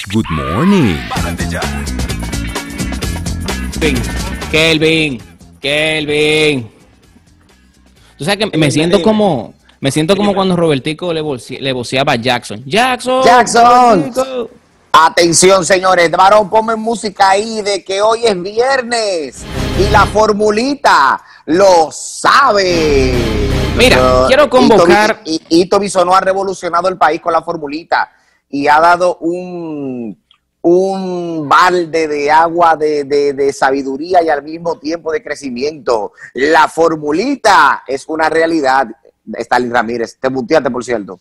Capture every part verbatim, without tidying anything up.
Good morning. Kelvin, Kelvin. Tú sabes que me siento como, me siento como cuando Robertico le, voce, le voceaba a Jackson. Jackson. Jackson. Robertico. Atención, señores, varón, ponme música ahí de que hoy es viernes y la formulita lo sabe. Mira, uh, quiero convocar. Ito, Ito Bisonó ha revolucionado el país con la formulita y ha dado un, un balde de agua de, de, de sabiduría y al mismo tiempo de crecimiento. La formulita es una realidad. Stalin Ramírez, te muteaste, por cierto.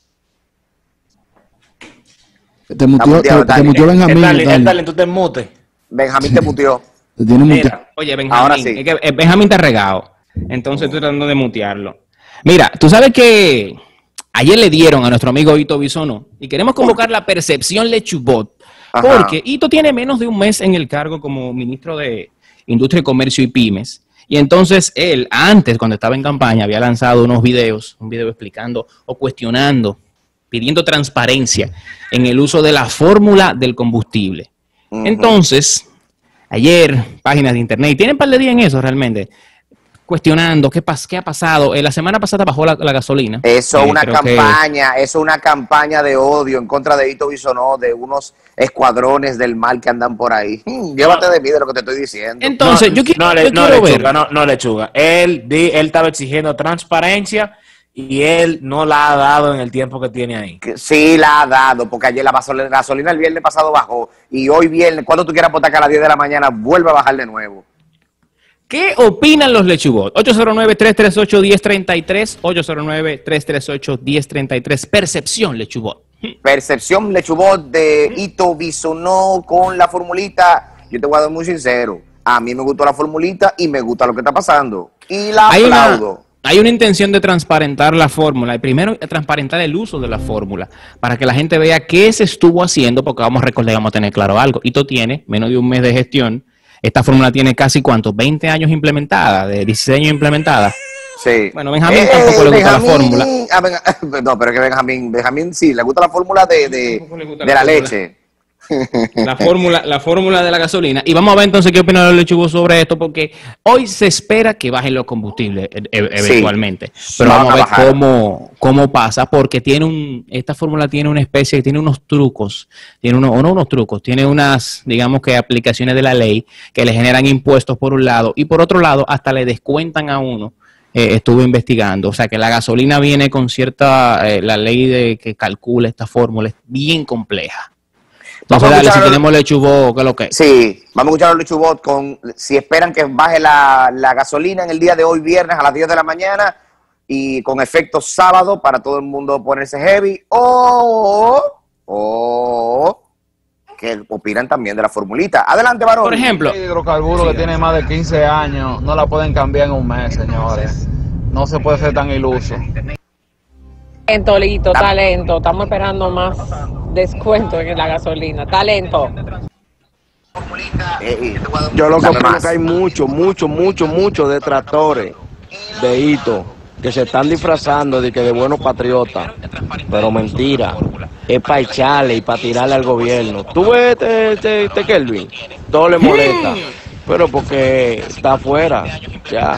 Te mutió, te, te mutió Benjamín. Stalin, Stalin, tú te mutes. Benjamín te muteó. Te tiene Mira, muteado. oye, Benjamín, Ahora sí. es que eh, Benjamín está regado. Entonces estoy tratando de mutearlo. Mira, tú sabes que ayer le dieron a nuestro amigo Ito Bisonó y queremos convocar la percepción Lechubot. Ajá. Porque Ito tiene menos de un mes en el cargo como ministro de Industria, Comercio y Pymes. Y entonces él, antes, cuando estaba en campaña, había lanzado unos videos, un video explicando o cuestionando, pidiendo transparencia en el uso de la fórmula del combustible. Uh-huh. Entonces, ayer, páginas de internet, tienen un par de días en eso realmente, cuestionando qué, pas qué ha pasado. Eh, la semana pasada bajó la, la gasolina. Eso es eh, una campaña, que... eso es una campaña de odio en contra de Ito Bisonó, de unos escuadrones del mal que andan por ahí. Hmm, llévate de mí de lo que te estoy diciendo. Entonces, no, yo, quiero, no, le, yo no quiero lechuga, ver. No, no lechuga. Él, él estaba exigiendo transparencia y él no la ha dado en el tiempo que tiene ahí. Sí la ha dado, porque ayer la gasolina, la gasolina el viernes pasado bajó y hoy viernes, cuando tú quieras apostar que a las diez de la mañana vuelve a bajar de nuevo. ¿Qué opinan los Lechubot? ocho cero nueve, tres tres ocho, uno cero tres tres, ocho cero nueve, tres tres ocho, uno cero tres tres. Percepción Lechubot. Percepción Lechubot de Ito Bisonó con la formulita. Yo te voy a dar muy sincero. A mí me gustó la formulita y me gusta lo que está pasando. Y la hay aplaudo. Una, hay una intención de transparentar la fórmula. Y primero, transparentar el uso de la fórmula. Para que la gente vea qué se estuvo haciendo. Porque vamos a recordar, vamos a tener claro algo. Ito tiene menos de un mes de gestión. Esta fórmula tiene casi, ¿cuántos? veinte años implementada, de dieciséis años implementada. Sí. Bueno, Benjamín eh, tampoco le gusta Benjamín, la fórmula. Ah, ben, no, pero es que Benjamín, Benjamín sí, le gusta la fórmula de, de, de la, la leche. La fórmula, la fórmula de la gasolina. Y vamos a ver entonces qué opinan los lechugos sobre esto, porque hoy se espera que bajen los combustibles e eventualmente. Sí, pero vamos a ver a cómo, cómo pasa, porque tiene un, esta fórmula tiene una especie, tiene unos trucos, tiene unos, o no unos trucos, tiene unas, digamos que aplicaciones de la ley que le generan impuestos por un lado, y por otro lado hasta le descuentan a uno. Eh, estuve investigando, o sea que la gasolina viene con cierta, eh, la ley de que calcula esta fórmula es bien compleja. Entonces, dale, si los... tenemos Lechubot, ¿qué es lo que? Sí, vamos a escuchar a los Lechubot con, si esperan que baje la, la gasolina en el día de hoy, viernes, a las diez de la mañana, y con efecto sábado, para todo el mundo ponerse heavy, o, o, que opinan también de la formulita. Adelante, varón. Por ejemplo. El hidrocarburo sí, que tiene más de quince años, no la pueden cambiar en un mes, señores. No se puede ser tan iluso. Talento, talento, estamos esperando más descuento en la gasolina, talento. Yo lo que creo que hay mucho, mucho, mucho, mucho detractores de Ito que se están disfrazando de que de buenos patriotas, pero mentira, es para echarle y para tirarle al gobierno. ¿Tú ves este, este, este Kelvin? Todo le molesta, pero porque está afuera, ya.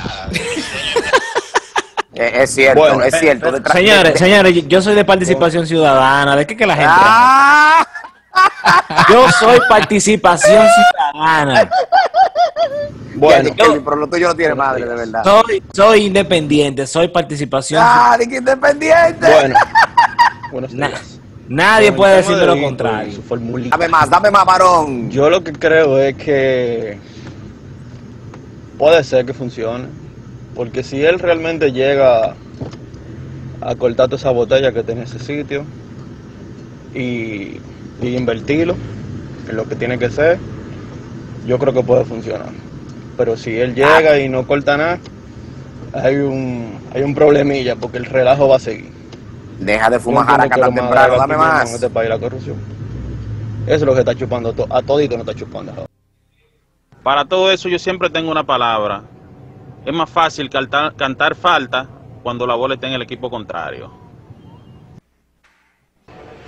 Es cierto, bueno, es cierto. Pero, señores, señores, yo soy de participación ciudadana. ¿De qué que la gente? Ah. Yo soy participación ciudadana. Bueno, yo, pero lo tuyo no tiene madre, de verdad. Soy, soy independiente, soy participación. Ah, de que independiente. Bueno, buenos días. Na, nadie bueno, puede decirme lo contrario. Dame más, dame más, varón. Yo lo que creo es que puede ser que funcione. Porque si él realmente llega a cortar toda esa botella que tiene ese sitio y, y invertirlo en lo que tiene que ser, yo creo que puede funcionar. Pero si él llega y no corta nada, hay un, hay un problemilla porque el relajo va a seguir. Deja de fumar jaraca tan temprano, dame más. En este país, la corrupción. Eso es lo que está chupando, a todito no está chupando. Para todo eso yo siempre tengo una palabra. Es más fácil cantar, cantar falta cuando la bola está en el equipo contrario.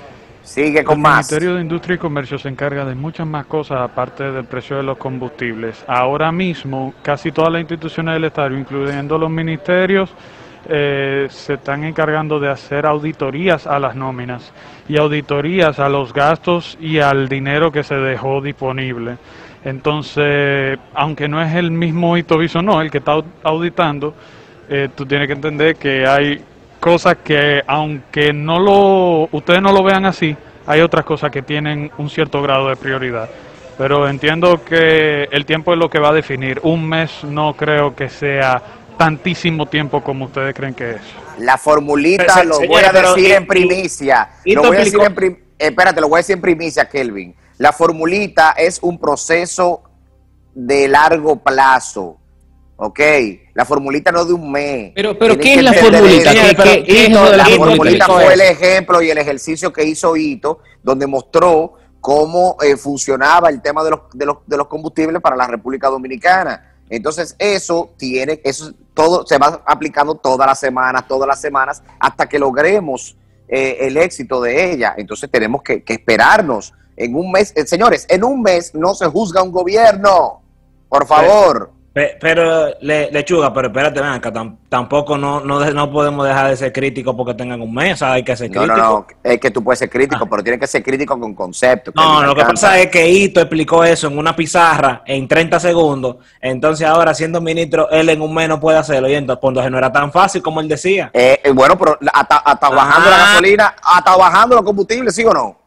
Sigue con el más. El Ministerio de Industria y Comercio se encarga de muchas más cosas aparte del precio de los combustibles. Ahora mismo, casi todas las instituciones del Estado, incluyendo los ministerios, eh, se están encargando de hacer auditorías a las nóminas y auditorías a los gastos y al dinero que se dejó disponible. Entonces, aunque no es el mismo Ito Bisonó el que está auditando, eh, tú tienes que entender que hay cosas que, aunque no lo ustedes no lo vean así, hay otras cosas que tienen un cierto grado de prioridad. Pero entiendo que el tiempo es lo que va a definir. Un mes no creo que sea tantísimo tiempo como ustedes creen que es. La formulita lo voy a decir en primicia. Lo voy a decir en prim Espérate, lo voy a decir en primicia, Kelvin. La formulita es un proceso de largo plazo. Ok, la formulita no de un mes. Pero, pero ¿qué es la formulita? ¿Qué, qué, qué es lo de la, la formulita? formulita fue el ejemplo y el ejercicio que hizo Ito, donde mostró cómo eh, funcionaba el tema de los, de, los, de los combustibles para la República Dominicana. Entonces eso tiene, eso todo se va aplicando todas las semanas, todas las semanas, hasta que logremos eh, el éxito de ella. Entonces tenemos que, que esperarnos. En un mes, eh, señores, en un mes no se juzga un gobierno, por favor. Pero, pero le, Lechuga, pero espérate, ven acá, tam, tampoco no, no, no podemos dejar de ser críticos porque tengan un mes, hay que ser críticos. No, no, no, es que tú puedes ser crítico, ah. pero tienes que ser crítico con conceptos. No, lo que pasa es que Ito explicó eso en una pizarra en treinta segundos, entonces ahora siendo ministro, él en un mes no puede hacerlo, y entonces pues, no era tan fácil como él decía. Eh, eh, bueno, pero hasta, hasta bajando la gasolina, hasta bajando los combustibles, ¿sí o no?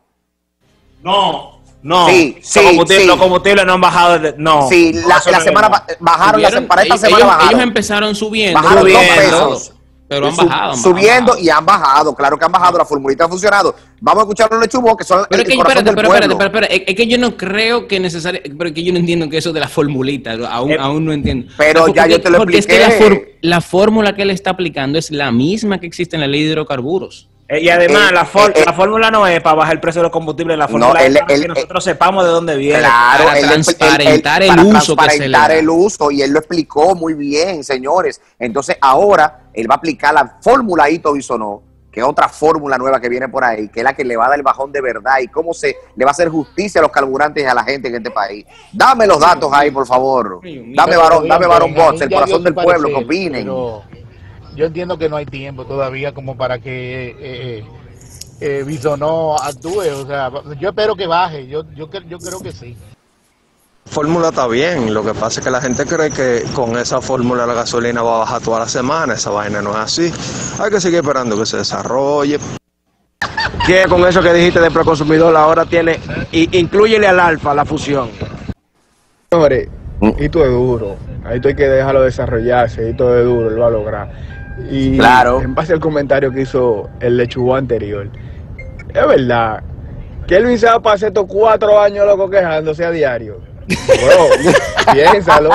No. No, sí, los, sí, combustibles, sí. los combustibles no han bajado. De, no, sí, la, la semana ba bajaron, la, para esta ellos, semana bajaron. Ellos empezaron subiendo, bajaron subiendo, dos pesos, pero han Su, bajado. Han subiendo bajado. y han bajado, claro que han bajado, la formulita ha funcionado. Vamos a escuchar los lechubos que son pero el, que, el corazón espérate, del pero, pueblo. Espérate, espérate, espérate, es que yo no creo que necesario, pero que yo no entiendo que eso de la formulita, aún, eh, aún no entiendo. Pero porque, ya yo te lo porque expliqué. Es que la, for, la fórmula que él está aplicando es la misma que existe en la ley de hidrocarburos. Y además, eh, la, for eh, la fórmula no es para bajar el precio de los combustibles, la fórmula no, es el, para el, que nosotros el, sepamos de dónde viene. Claro, para el, transparentar el, el, el, el para uso que se le da. el uso, y él lo explicó muy bien, señores. Entonces, ahora él va a aplicar la fórmula Ito Bisonó, que es otra fórmula nueva que viene por ahí, que es la que le va a dar el bajón de verdad y cómo se le va a hacer justicia a los carburantes y a la gente en este país. Dame los datos ahí, por favor. Dame varón, dame varón bots, el corazón del pueblo, que opinen. Pero yo entiendo que no hay tiempo todavía como para que eh, eh, Bisonó actúe. O sea, yo espero que baje. Yo, yo, yo creo que sí. Fórmula está bien, lo que pasa es que la gente cree que con esa fórmula la gasolina va a bajar toda la semana, esa vaina no es así, hay que seguir esperando que se desarrolle. ¿Qué con eso que dijiste de proconsumidor ahora tiene, y, inclúyele al alfa la fusión? Señores, esto es duro, ahí hay que dejarlo desarrollarse, esto es duro, lo va a lograr. Y claro. En base al comentario que hizo el lechugo anterior, es verdad, que él se va a pasar estos cuatro años loco quejándose a diario. Bro, piénsalo.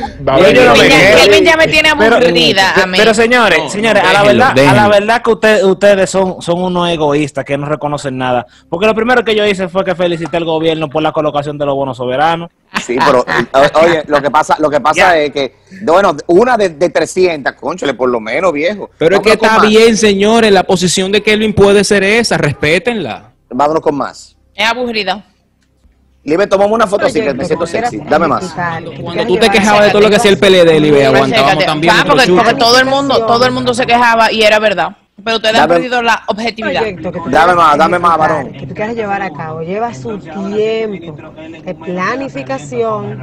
Kelvin ya me tiene aburrida pero, a mí. Pero señores, no, señores, no, a la déjenlo, verdad, déjenlo. a la verdad que usted, ustedes son, son unos egoístas que no reconocen nada. Porque lo primero que yo hice fue que felicité al gobierno por la colocación de los bonos soberanos. Sí, pero oye, lo que pasa, lo que pasa yeah. es que, bueno, una de, de trescientas, cónchale, por lo menos, viejo. Pero es que está bien, señores, la posición de Kelvin puede ser esa, respétenla. Vámonos con más. Es aburrida. Libe, tomamos una foto así que me siento sexy. Dame más. Cuando, cuando tú te quejabas de todo lo que hacía el P L D, Libe, aguantábamos también. Ah, porque, porque todo el mundo, todo el mundo se quejaba y era verdad. Pero ustedes han perdido la objetividad. Dame más, dame más, varón. Que tú quieres llevar a cabo, lleva su tiempo de planificación,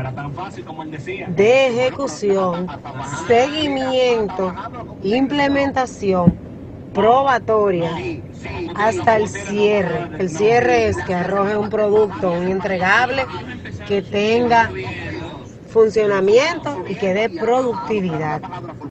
de ejecución, seguimiento, implementación, probatoria, hasta el cierre. El cierre es que arroje un producto, un entregable que tenga funcionamiento y que dé productividad.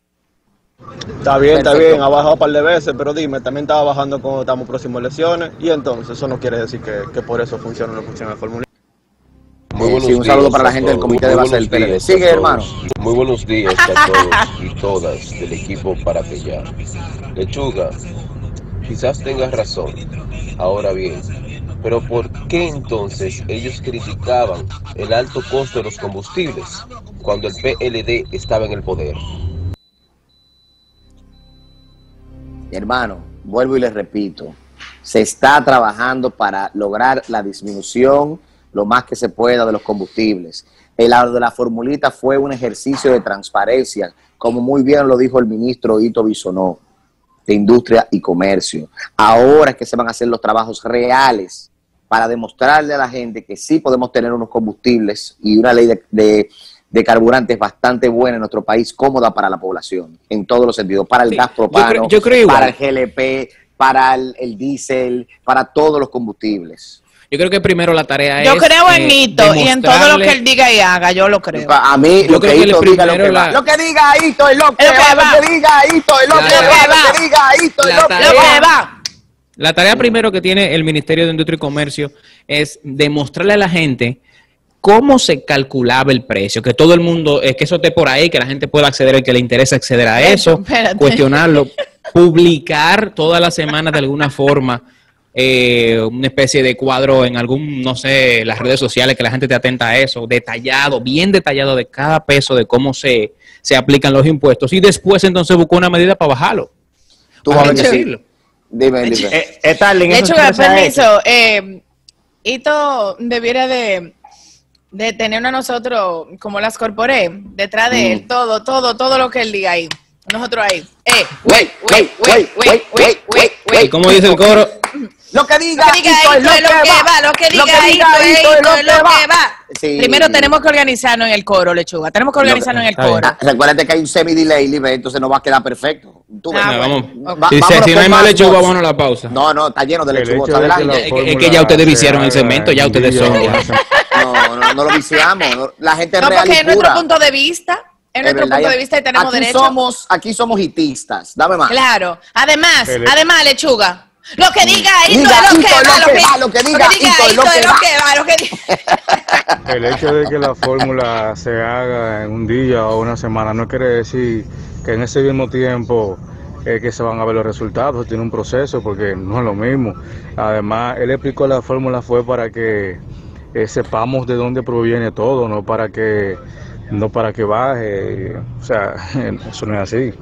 Está bien, está bien, ha bajado un par de veces, pero dime, también estaba bajando cuando estamos próximos a elecciones, y entonces eso no quiere decir que, que por eso funciona o no funciona el formulario. Muy buenos sí, un saludo para la gente del comité de base del P L D. Sigue, hermano. Muy buenos días a todos y todas del equipo para Pellar. Lechuga, quizás tengas razón. Ahora bien, pero ¿por qué entonces ellos criticaban el alto costo de los combustibles cuando el P L D estaba en el poder? Hermano, vuelvo y les repito. se está trabajando para lograr la disminución lo más que se pueda de los combustibles. El lado de la formulita fue un ejercicio de transparencia, como muy bien lo dijo el ministro Ito Bisonó, de Industria y Comercio. Ahora es que se van a hacer los trabajos reales para demostrarle a la gente que sí podemos tener unos combustibles y una ley de, de, de carburantes bastante buena en nuestro país, cómoda para la población, en todos los sentidos, para el sí, gas propano, yo creo, yo creo para el G L P, para el, el diésel, para todos los combustibles. Yo creo que primero la tarea yo es... Yo creo en eh, Ito y en todo lo que él diga y haga, yo lo creo. A mí, yo lo creo que, que Ito diga lo que la... va. Lo que diga Ito es lo que, lo que va. va. Lo que diga Ito es lo que va. Lo que diga Ito es lo que va. La tarea primero que tiene el Ministerio de Industria y Comercio es demostrarle a la gente cómo se calculaba el precio, que todo el mundo, es que eso esté por ahí, que la gente pueda acceder, el que le interesa acceder a eso, Espérate. cuestionarlo, publicar todas las semanas de alguna forma eh, una especie de cuadro en algún, no sé, las redes sociales, que la gente esté atenta a eso, detallado, bien detallado de cada peso, de cómo se, se aplican los impuestos, y después entonces buscó una medida para bajarlo. Tú vas a decirlo. Dime, dime. Eh, eh, Starling, de hecho, permiso, eh, Ito debiera de, de tenernos a nosotros, como las corporé, detrás de mm. él, todo, todo, todo lo que él diga ahí. Nosotros ahí. Eh, wait, wait, wait, wait, wait, wait, wait. ¿Y cómo dice el coro? Lo que diga Ito es lo que va, lo que diga Ito es lo que va. Sí. Primero tenemos que organizarnos en el coro, Lechuga. Tenemos que organizarnos en el coro. Ah, recuérdate que hay un semi-delay, Libre, entonces no va a quedar perfecto. Tú ah, vamos. Okay. Va, si, si no hay más lechuga, vamos a la pausa. No, no, está lleno de lechuga. Adelante. Es que, que ya ustedes viciaron el segmento, ya ustedes son. No, no, no lo viciamos. La gente no, real porque es nuestro punto de vista. Es nuestro verdad, punto de vista y tenemos aquí derecho. Somos, aquí somos hitistas. Dame más. Claro. Además, además, Lechuga. Lo que diga Ito diga, es lo Ito que va, lo que va, lo que diga Ito es lo que va, lo que diga. El hecho de que la fórmula se haga en un día o una semana no quiere decir que en ese mismo tiempo es que se van a ver los resultados, tiene un proceso porque no es lo mismo. Además, él explicó la fórmula fue para que eh, sepamos de dónde proviene todo, no para que no para que baje, o sea, eso no es así.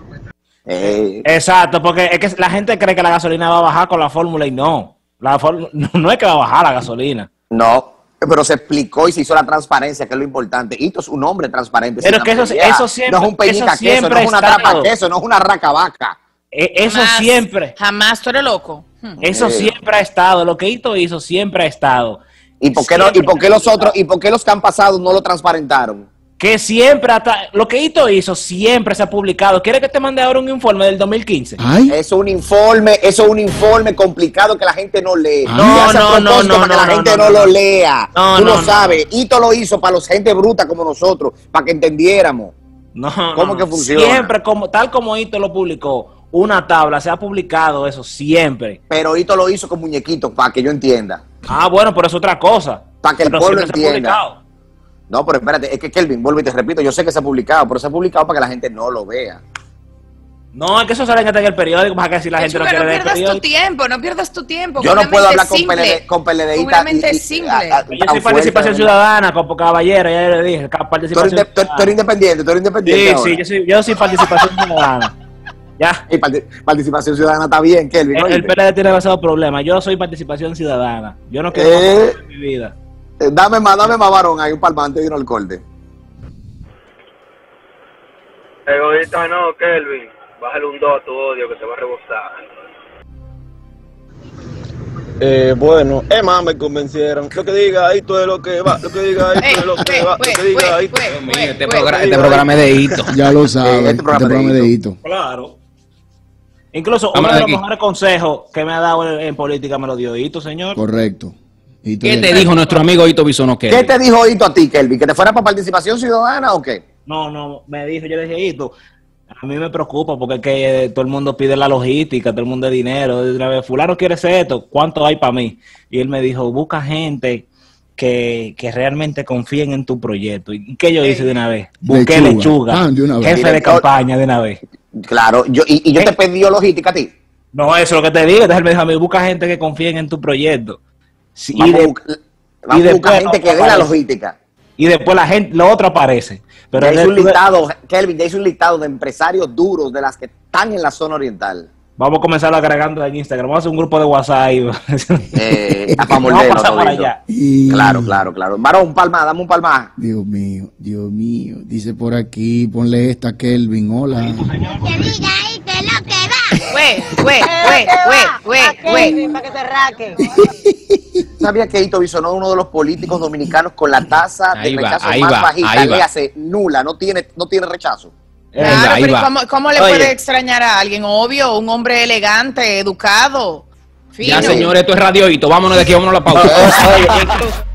Eh, Exacto, porque es que la gente cree que la gasolina va a bajar con la fórmula y no. La fórmula no, no es que va a bajar la gasolina. No, pero se explicó y se hizo la transparencia, que es lo importante. Ito es un hombre transparente. Pero que eso, eso siempre. No es un peñica queso, no es una trapa queso, no es una raca vaca. Eh, eso jamás, siempre. Jamás, tú eres loco. Eso eh. siempre ha estado. Lo que Ito hizo siempre ha estado. ¿Y por qué, no, ¿y por qué los otros, y por qué los que han pasado no lo transparentaron? Que siempre, hasta lo que Ito hizo, siempre se ha publicado. ¿Quiere que te mande ahora un informe del dos mil quince? ¿Ay? Eso es un informe, eso es un informe complicado que la gente no lee. No, no, no, no, para que no, la no, gente no, no, no lo lea. No, Tú no, lo no. sabes. Ito lo hizo para los gente bruta como nosotros, para que entendiéramos. No, ¿Cómo no, que funciona? Siempre, como, tal como Ito lo publicó, una tabla, se ha publicado eso siempre. Pero Ito lo hizo con muñequitos, para que yo entienda. Ah, bueno, pero es otra cosa. Para que el pero pueblo entienda. No, pero espérate, es que Kelvin, vuelvo y te repito, yo sé que se ha publicado, pero se ha publicado para que la gente no lo vea. No, es que eso sale en el periódico, más que si la gente no quiere ver el periódico. No pierdas tu tiempo, no pierdas tu tiempo. Yo no puedo hablar con P L D, con PLDista. simple. Yo soy participación ciudadana, como caballero, ya le dije, participación ciudadana. Tú eres independiente, tú eres independiente. Sí, ahora. sí, yo soy, yo soy participación ciudadana. Ya. Y participación ciudadana está bien, Kelvin. El, el P L D tiene demasiados problemas. Yo soy participación ciudadana. Yo no quiero eh, más mi vida. Eh, dame más, dame más varón, hay un palmante y uno al corte. Egoísta no, Kelvin. Bájale un dos a tu odio que te va a rebosar. Eh, bueno, es más, me convencieron. Lo que diga Ito es lo que va. Lo que diga Ito es lo que va. Lo que diga Ito. Este programa, este programa es de Ito. Ya lo sabes. Este programa es de Ito. Claro. Incluso uno de los mejores consejos que me ha dado en, en política me lo dio Ito, señor. Correcto. Ito ¿Qué te dijo nuestro amigo Ito Bisonó? ¿Qué te dijo Ito a ti, Kelvin? ¿Que te fuera para participación ciudadana o qué? No, no, me dijo, yo le dije, Ito, a mí me preocupa porque es que todo el mundo pide la logística, todo el mundo de dinero. Fulano quiere hacer esto, ¿cuánto hay para mí? Y él me dijo, busca gente que, que realmente confíen en tu proyecto. ¿Y qué yo hice de una vez? Busqué lechuga, lechuga ah, de una vez. jefe de campaña de una vez. Claro, yo y, y yo ¿Eh? te pedí logística a ti. No, eso es lo que te digo. Entonces él me dijo a mí, busca gente que confíen en tu proyecto. Sí, y, de, y después gente que dé la logística. Y después la gente, lo otro aparece. Pero ya hizo un listado, Kelvin, ya hizo un listado de empresarios duros de las que están en la zona oriental. Vamos a comenzar agregando en Instagram. Vamos a hacer un grupo de WhatsApp. Eh, para morderlo, por allá. Y... Claro, claro, claro. Varón, un palma, dame un palma. Dios mío, Dios mío. Dice por aquí, ponle esta a Kelvin. Hola. Que diga ahí que lo que va. Güey, güey, güey, güey, güey, güey. Para que se raque. ¿Sabía que Hito Bisonó es uno de los políticos dominicanos con la tasa de rechazo más bajita? Le hace nula, no tiene, no tiene rechazo. Claro, pero ¿cómo, ¿cómo le Oye. puede extrañar a alguien? Obvio, un hombre elegante, educado, fino. Ya, señores, esto es Radio Hito. Vámonos de aquí, vámonos a la pausa.